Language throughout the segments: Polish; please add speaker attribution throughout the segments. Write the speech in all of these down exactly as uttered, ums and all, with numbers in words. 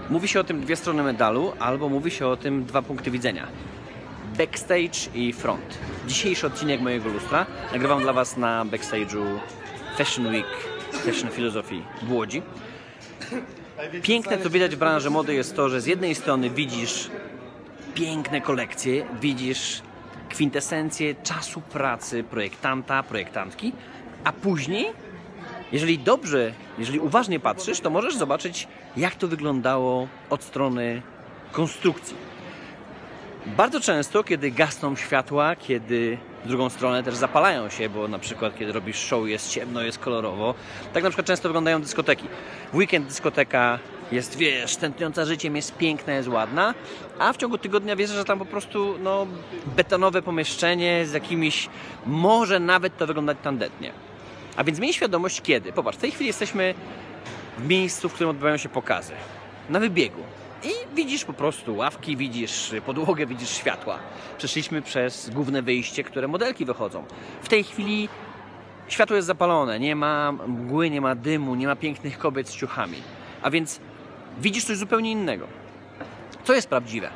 Speaker 1: Mówi się o tym dwie strony medalu, albo mówi się o tym dwa punkty widzenia. Backstage i front. Dzisiejszy odcinek mojego lustra nagrywam dla Was na backstage'u Fashion Week, Fashion Philosophy w Łodzi. Piękne, co widać w branży mody, jest to, że z jednej strony widzisz piękne kolekcje, widzisz kwintesencję czasu pracy projektanta, projektantki, a później, jeżeli dobrze, jeżeli uważnie patrzysz, to możesz zobaczyć, jak to wyglądało od strony konstrukcji. Bardzo często, kiedy gasną światła, kiedy w drugą stronę też zapalają się, bo na przykład kiedy robisz show, jest ciemno, jest kolorowo, tak na przykład często wyglądają dyskoteki. W weekend dyskoteka jest, wiesz, tętniąca życiem, jest piękna, jest ładna, a w ciągu tygodnia wiesz, że tam po prostu no, betonowe pomieszczenie z jakimiś, może nawet to wyglądać tandetnie. A więc miej świadomość kiedy. Popatrz, w tej chwili jesteśmy w miejscu, w którym odbywają się pokazy. Na wybiegu. I widzisz po prostu ławki, widzisz podłogę, widzisz światła. Przeszliśmy przez główne wyjście, które modelki wychodzą. W tej chwili światło jest zapalone, nie ma mgły, nie ma dymu, nie ma pięknych kobiet z ciuchami. A więc widzisz coś zupełnie innego. Co jest prawdziwe?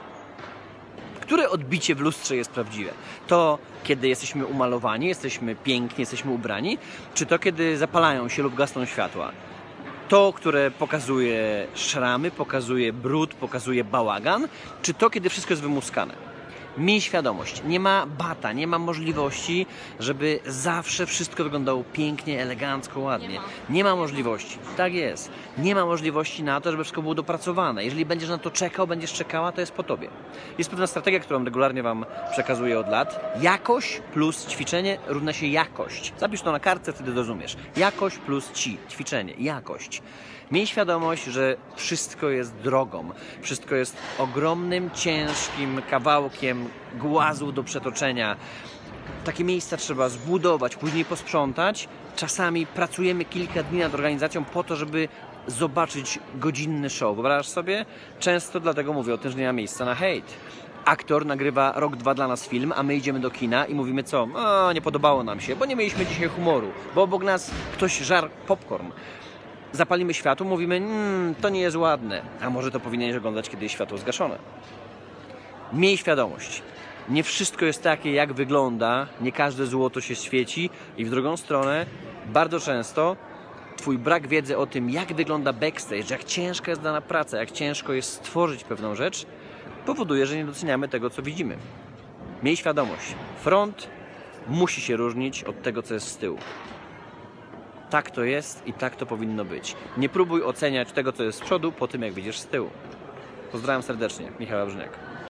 Speaker 1: Które odbicie w lustrze jest prawdziwe? To, kiedy jesteśmy umalowani, jesteśmy piękni, jesteśmy ubrani, czy to, kiedy zapalają się lub gasną światła? To, które pokazuje szramy, pokazuje brud, pokazuje bałagan, czy to, kiedy wszystko jest wymuskane? Miej świadomość, nie ma bata, nie ma możliwości, żeby zawsze wszystko wyglądało pięknie, elegancko, ładnie. Nie ma. nie ma możliwości, tak jest. Nie ma możliwości na to, żeby wszystko było dopracowane. Jeżeli będziesz na to czekał, będziesz czekała, to jest po tobie. Jest pewna strategia, którą regularnie Wam przekazuję od lat. Jakość plus ćwiczenie równa się jakość. Zapisz to na kartce, wtedy rozumiesz. Jakość plus ci, ćwiczenie, jakość. Miej świadomość, że wszystko jest drogą. Wszystko jest ogromnym, ciężkim kawałkiem głazu do przetoczenia. Takie miejsca trzeba zbudować, później posprzątać. Czasami pracujemy kilka dni nad organizacją po to, żeby zobaczyć godzinny show. Wyobrażasz sobie? Często dlatego mówię o tym, że nie ma miejsca na hejt. Aktor nagrywa rok, dwa dla nas film, a my idziemy do kina i mówimy co? O, nie podobało nam się, bo nie mieliśmy dzisiaj humoru, bo obok nas ktoś żarł popcorn. Zapalimy światło, mówimy, mmm, to nie jest ładne, a może to powinieneś oglądać, kiedy jest światło zgaszone. Miej świadomość, nie wszystko jest takie, jak wygląda, nie każde złoto się świeci i w drugą stronę bardzo często Twój brak wiedzy o tym, jak wygląda backstage, jak ciężka jest dana praca, jak ciężko jest stworzyć pewną rzecz, powoduje, że nie doceniamy tego, co widzimy. Miej świadomość, front musi się różnić od tego, co jest z tyłu. Tak to jest i tak to powinno być. Nie próbuj oceniać tego, co jest z przodu, po tym, jak widzisz z tyłu. Pozdrawiam serdecznie, Michał Brzyniak.